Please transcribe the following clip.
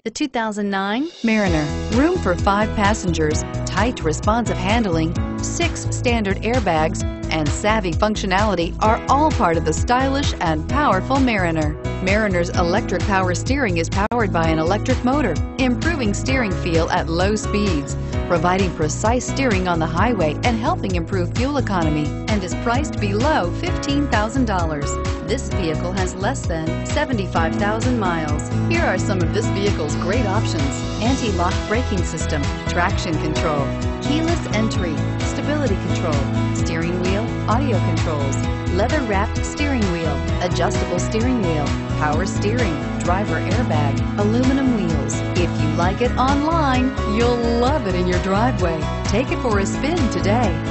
The 2009 Mariner. Room for 5 passengers, tight responsive handling, 6 standard airbags, and savvy functionality are all part of the stylish and powerful Mariner. Mariner's electric power steering is powered by an electric motor, improving steering feel at low speeds, providing precise steering on the highway and helping improve fuel economy, and is priced below $15,000. This vehicle has less than 75,000 miles. Here are some of this vehicle's great options: anti-lock braking system, traction control, keyless entry, stability control, steering wheel audio controls, leather-wrapped steering wheel, adjustable steering wheel, power steering, driver airbag, aluminum wheels. If you like it online, you'll love it in your driveway. Take it for a spin today.